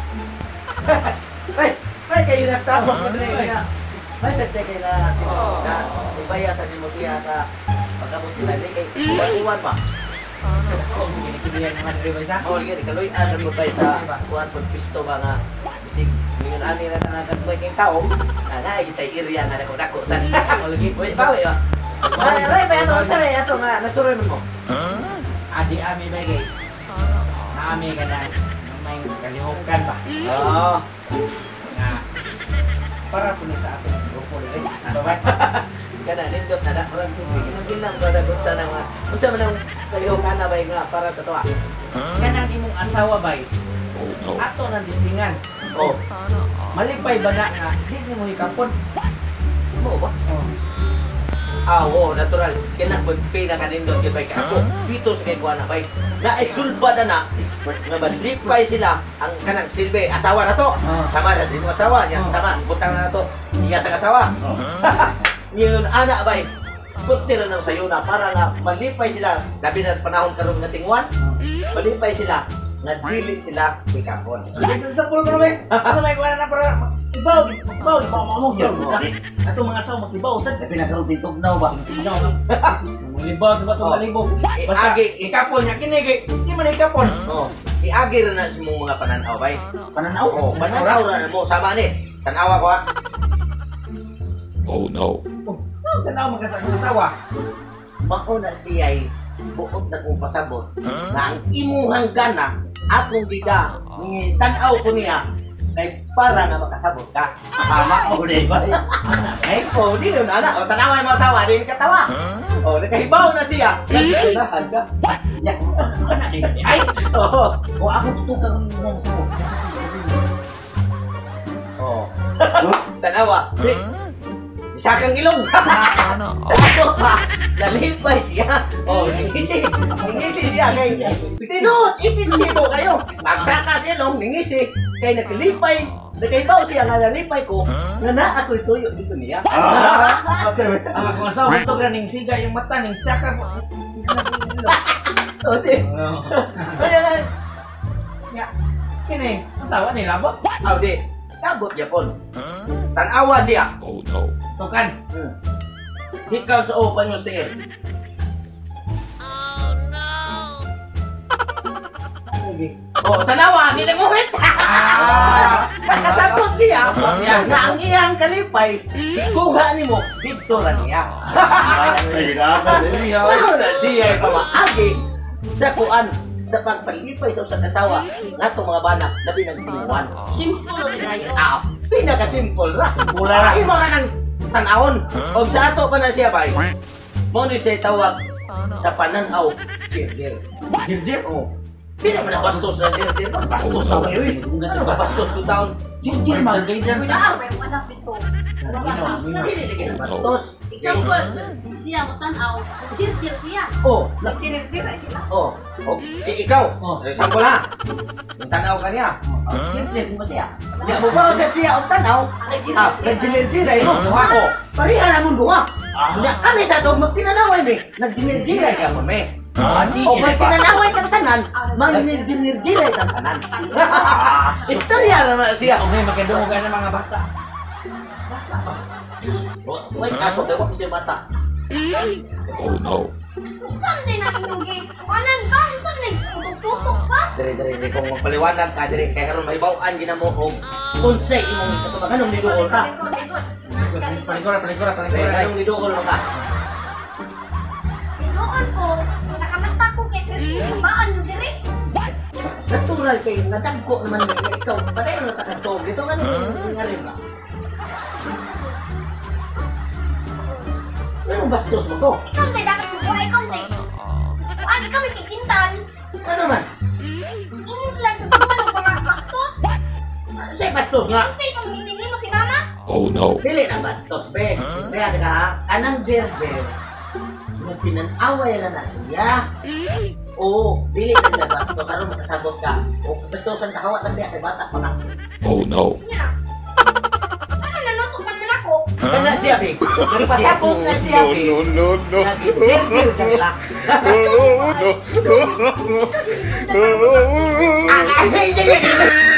Ay, kayo nagtapos mo rin. May sete kayo na ibaya sa Dimotia sa pagkabuti na rin. Iwan pa. Kung kinikibihan naman rin ba isa? Oo, sige, kaloy ang ibaya sa kuhan po pisto ba nga bisig ngayon ani na tanagan ko yung tao na kita iriya nga dako san. Uy, bawi ba? Ay, ba ito sa ato nga nasuroy mo. Adi ami ba kay? Naami ka na may kalihukan ba? Oo. Nga para po sa ating grupo rin. Ano ba? Kana nindot na dapat bilang brother kung sana nga unsa man ang kalihukan na bay nga para sa tuwa. Kanang imong asawa bay. Ato nang distingan. Oh, Malipay ba na nga di mo ikapon? mo ba? Oo, natural. Kaya magpay na kanindot yung bay ka ako. Fito sa kay kuha na bay. Na isulba na expert nga ba? Lipay sila ang kanang silbi. Asawa na to. Sama na din mo asawa niya. Sama, butang na to. Iya sa asawa. Ngayon, anak bay. Kunti lang ng sayo na para nga malipay sila. Labi na sa panahon karon nga tingwan. Malipay sila. Nagdili sila kay kapon. Sa pulo ko naman. Ano may kuha na para ibaw mo yan. Ato mga asawa mag-ibaw sad. Labi na karon tugnaw ba? Tugnaw na. Malibog ba ito malibog? Basta Iagi, ikapon niya kinig. Di man ikapon. oh, iagi rin na sa mong mga pananaw bay. Pananaw? Oo, pananaw na mo. Sama ni. Tanawa ko ha. Oh no. Ano tanaw mag-asawa? Mauna siya'y buot na kong pasabot na ang imuhang gana akong gida tanaw ko niya kay para na makasabot ka. Tama ko din ba? Ay, oh, di yun anak. O, tanawa yung mga asawa, di yung katawa. O, nakahibaw na siya. Nagkalahan ka. Ay! Oo. O ako tutukang ng asawa. Oo. Tanawa. Isa kang ilong. Sa ato pa. Nalipay siya. Oh, ningisi. Ningisi siya. Kay, tinod, itinsibo kayo. Magsaka silong, ningisi. Kay nakalipay. Nagkaibaw siya nga nalipay ko. Nga na ako ituyo dito niya. Ang akong asawa ito ning siga yung mata ning saka ko. O, di. Kaya nga. Nga. Kini, asawa nila ba? O, di. Tabot Japon. Tanawa siya. Oh no. Tukan. Ikaw sa upang yung sticker. Oh, tanawa, hindi na nguhit. Pagkasabot siya, na ang iyang kalipay, ikuha ni mo, dito lang niya. Ano na siya pamaagi sa kuan, sa pagpalipay sa usang asawa, nga itong mga bana na pinagtinuan. Simple na kayo. Pinaka-simple ra. Wala ra. Ay mo ka ng tanawon. O sa ato pa na siya bay. Mo ni siya tawag sa pananaw. Jirjir. Jirjir? Oh. Di naman na bastos na jirjir. Bastos na kayo eh. Ano ba bastos ko taon? Jirjir man. Jirjir Saan may anak ito? Dili lagi na bastos. Example, siya mo tanaw, tir-tir siya. Oh. Nagsirir-tir ay sila. Oh. Oh. Si ikaw. Oh. Example ha. Yung tanaw ka niya. Jirjir mo siya. Di mo ba usat siya o tanaw? Nagjilir-jir ay mo. Oh. Parihan namon duha. Nya kami sa dog magtinanaway mi. Nagjilir-jiray ka mo mi. O pag tinanaway kang tanan, manginir-jiray kang tanan. Istorya naman siya. Okay, magkadungan ng mga bata. Wait, kaso daw ko siya mata. Oh no. Saan din natin yung gate? Kanan ka? Saan din? Tutok ka? Dire kung magpaliwanag ka dire kay karon mahibaw-an ginamo og unsay imong katubagan nung niduol ka. Paligura. Anong niduol mo ka? Tinuon ko, nakamata ko kay Chris. Sabaan mo diri? Natural kay nadagko naman ni ikaw. Patay na takatog. Dito nga nga rin ba? Anong bastos mo to? Ikaw may dapat mo buhay, ikaw may. Kuan, ikaw may kikintan. Ano man? Ingos lang tutulungan ng mga bastos. Say bastos nga. Siyempre, kung hitingin mo si mama. Oh no. Dili na bastos, be. Kaya ka, anang jerjer. Pinanaway na na siya. Oo, dili na siya bastos. Ano masasabot ka? O, bastosan ka, hawat lang siya kay bata pa ka. Oh no. Nga. Ano, nanutupan mo na ako. Kaya siya, be. Nagpasabot na siya, be. No. Nag-jerjer ka nila. Oh no. Ay,